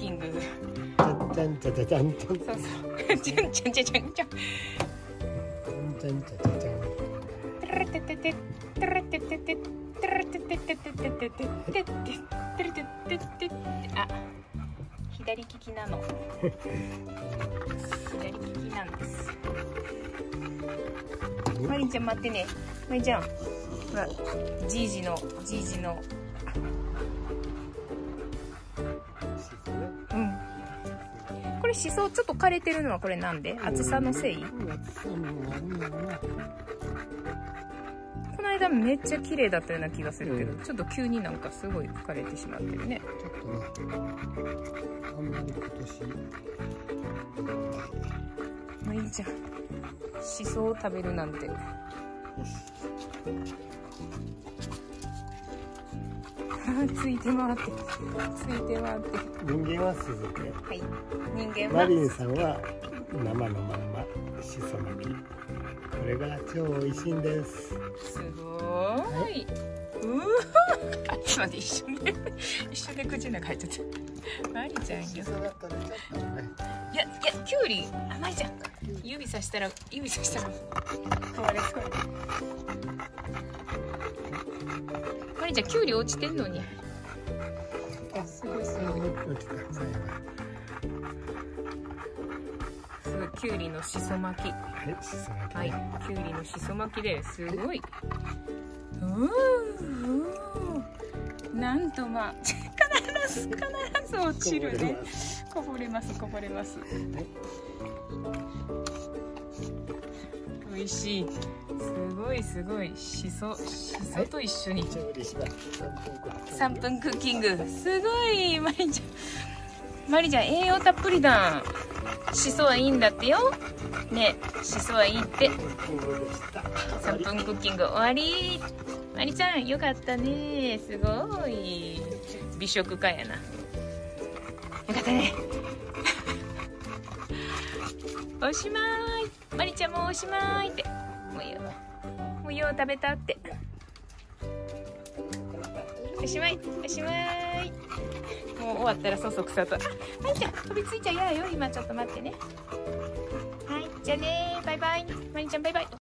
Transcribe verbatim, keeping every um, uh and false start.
キング。 じゃんじゃじゃじゃんじゃん。 そうそう。じゃんじゃんじゃじゃんじゃん。 じゃんじゃじゃじゃじゃん。 テレテテテテレテテテテレテテテテテテテテテテテレテテテテ。あ、左利きなの。左利きなんです。マリンちゃん待ってね。マリンちゃん。ほら、じいじのじいじの。うん。これシソちょっと枯れてるのはこれなんで？厚さのせい？この間めっちゃ綺麗だったような気がするけど、ちょっと急になんかすごい枯れてしまってるね。 ちょっとね、あんまり今年。 まあいいじゃん。シソを食べるなんて。ついて回って、ついて回って。 人間は酢漬け。 はい。人間は。 マリンさんは生のまんましそ巻き。これが超美味しいんです。 すごーい。うわー。あ、ちょっと待って、一緒に一緒で口の中入っちゃった。マリちゃんよ。いやいや、キュウリ、あ、マリちゃん。指さしたら、指さしたら。変われそう。マリちゃん、キュウリ落ちてんのに。あ、すごいすごい。すごい、キュウリのしそ巻き。 はい、しそ巻き。 はい、キュウリのしそ巻きですごい。うー、なんとまあ、必ず必ず落ちるね。こぼれますこぼれます。美味しい。すごいすごい。しそしそと一緒に。さんぷんクッキング。すごい、マリちゃん。マリちゃん栄養たっぷりだ。しそはいいんだってよ。ね、しそはいいって。さんぷんクッキング終わり。マリちゃんよかったね。すごい美食家やな。よかったね。おしまい。マリちゃんもおしまいって。もういいよ。もうよう食べたって。おしまい。おしまい。もう終わったらそそくさと。マリちゃん飛びついちゃ嫌よ。今ちょっと待ってね。はい。じゃあね。バイバイ。マリちゃんバイバイ。